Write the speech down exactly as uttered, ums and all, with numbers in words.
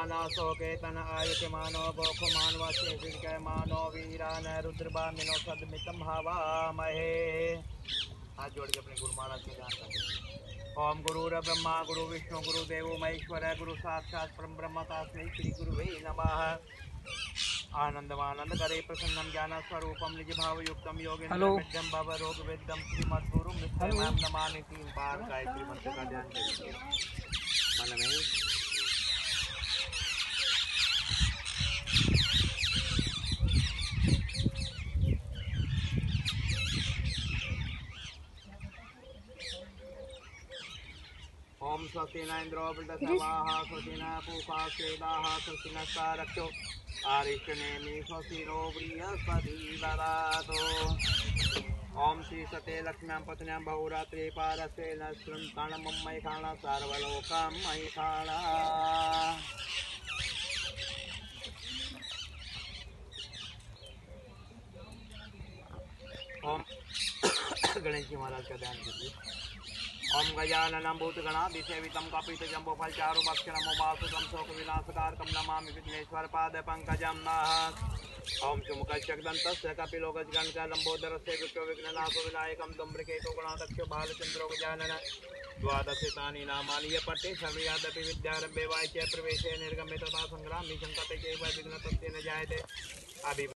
माना सोकेतन आयति मानो गोखुमान वशे मानो वीरान रुद्रबामिनो सदमितम हवामहे। हाथ जोड़ के अपने गुरु महाराज में ध्यान करें। ओम गुरुर ब्रह्मा गुरु विष्णु गुरु देवो महेश्वर गुरु साक्षात परम ब्रह्म तस्मै श्री गुरुवे नमः। आनंदमानंद करे प्रसन्नम ज्ञान स्वरूपम निज भाव युक्तम योगेन्द्र विद्यम भव रोग वेद्यम श्रीमद्गुरु नित्यम नमामि। तीन बार गायत्री मंत्र का ध्यान करिए मन में। ओम स्वस्ति न इंद्रो वृद्धसवाः स्वस्ति न पूषा वेदाः स्वस्ति नस्तारक्षो आरिष्टनेमि स्वस्ति नो बृहस्पतिर्दधातु। ओम श्री सते लक्ष्म्यां पत्न्यां बहुरात्रि पारस्ते न श्रृंतान मम्मय खाण सर्वलोकं मयि खाण। ओम गणेश जी महाराज का ध्यान कीजिए। ओम गजाननं भूतगणाधिसेवितं कपितजम्बोफलचारुभक्षणं उमासुतं शोकविनाशकारकं नमामि विघ्नेश्वर पादपङ्कजं नः। ओम शुमुखश्चक्रदन्तस्य कपिलोकजगणकं लम्बोदरस्य विघ्ननाशो विनायकं धूम्रकेतो गणाध्यक्षो बालचन्द्रो गजानन। द्वादशतानि नामानि ये पठ्ये सर्वयादपि विद्यारम्भे वाच्य प्रवेशे निर्गमे तथा संग्रामे संकटे चैव विघ्नस्तस्य न जायते। अभि